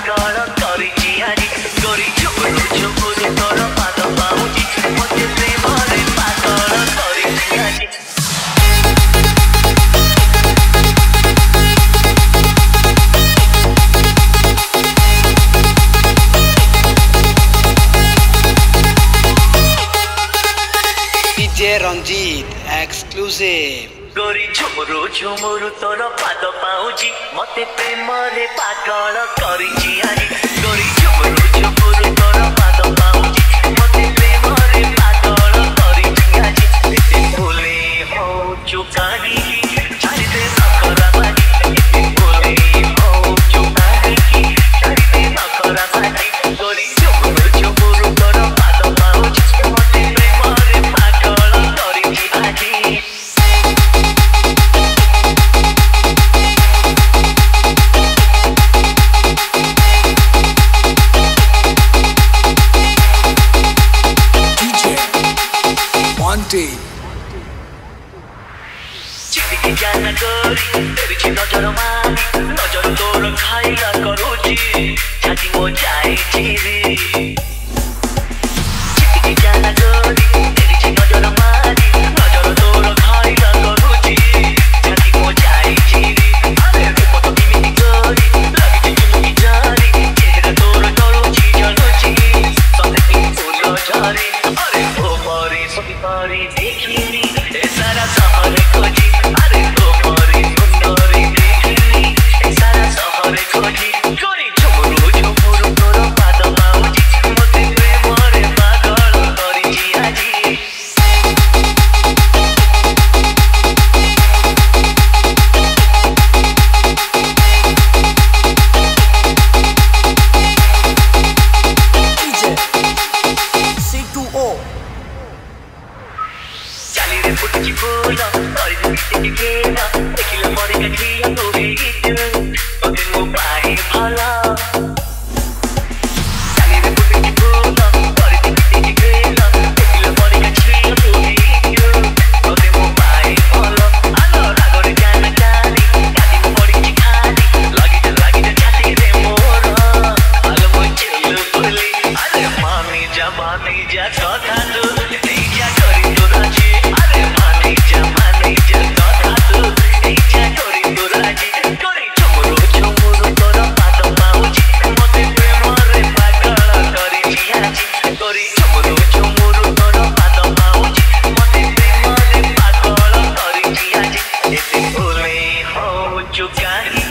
पागल करिछि आजी गोरी झुमुरु झुमुरु तोर पाद पाउजी मते प्रेमरे पागल करिछि आजी Ranjit exclusive Gori Jhumuru Jhumuru Tora Pada Paunji Mate Premare Pagala Karichi Aji Gori Jhumuru Jhumuru Tora Pada Paunji Mate Premare Pagala Karichi Aji Ete Bhule Ho Chukari Charite Nakara Bani Ete Bhule Ho Chukari Charite Nakara Bani Gori Jhumuru Jhumuru Tora Pada Paunji Mate Premare Pagala Karichi Aji Manti चिट्ठी जाना गोरी तेरी ची नजर मारी नजर तोर खाइला करूची छाती मो जाए चिरी चिट्ठी जाना गोरी तेरी ची नजर मारी नजर तोर खाइला करूची छाती मो जाए चिरी अरे रूप तो किमिति गोरी लगी किमिति जारी चेहरा तोर करूची जलूची सते की फूल झारी अरे ओ मारी सती मारी देखिनी ए सारा सहर खोजी अरे ओ मारी सुंदरी देखिनी ए सारा सहर खोजी गोरी झुमुरु झुमुरु तोर पाद पाउजी मते प्रेमरे पागल करिछि आजी C2O चाली रे फुटकी फूल तोरी दिखे केना देखिला मरे कठिया तोरे गीत तोते मो पाए भला चाली रे फुटकी फूल तोरी दिखे केना देखिला मरे कठिया तोरे गीत तोते मो पाए भला आलो रागरे जाना चाली काटी मो पड़ी खाली लागी जा छाती रे मोर आलो मो चिल्लु बोली अरे मानी जा कथा तू नहीं जा करी तो राजी अरे मानी जा कथा तू नहीं जा करी तो राजी गोरी झुमुरु झुमुरु तोर पाद पाउजी मते प्रेमरे पागल करिछि आजी गोरी झुमुरु झुमुरु तोर पाद पाउजी मते प्रेमरे पागल करिछि आजी एते भूले हो चुकाही